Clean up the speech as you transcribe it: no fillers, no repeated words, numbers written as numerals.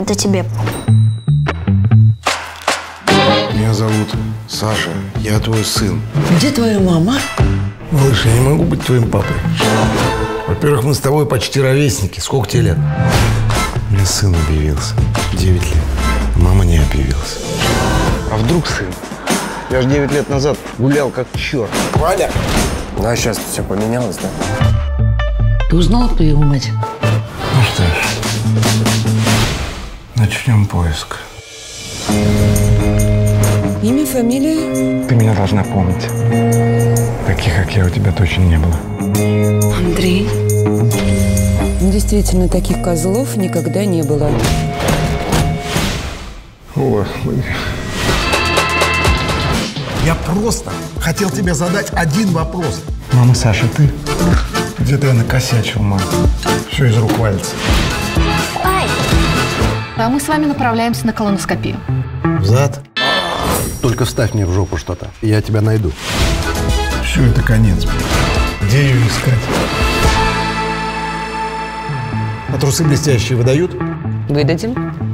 Это тебе. Меня зовут Саша, я твой сын. Где твоя мама? Малыш, я не могу быть твоим папой. Во-первых, мы с тобой почти ровесники. Сколько тебе лет? У меня сын объявился. 9 лет. Мама не объявилась. А вдруг сын? Я же 9 лет назад гулял как черт. Валя! Ну, а сейчас все поменялось, да? Ты узнала, кто его мать? Ну что ж, начнем поиск. Имя, фамилия? Ты меня должна помнить. Таких, как я, у тебя точно не было. Андрей. Действительно, таких козлов никогда не было. О, Я просто хотел тебе задать один вопрос. мама, Саша, ты? Где-то я накосячил, мам. Все из рук валится. А мы с вами направляемся на колоноскопию. Взад? Только вставь мне в жопу что-то, и я тебя найду. Все, это конец. Где ее искать? А трусы блестящие выдают? Выдадим.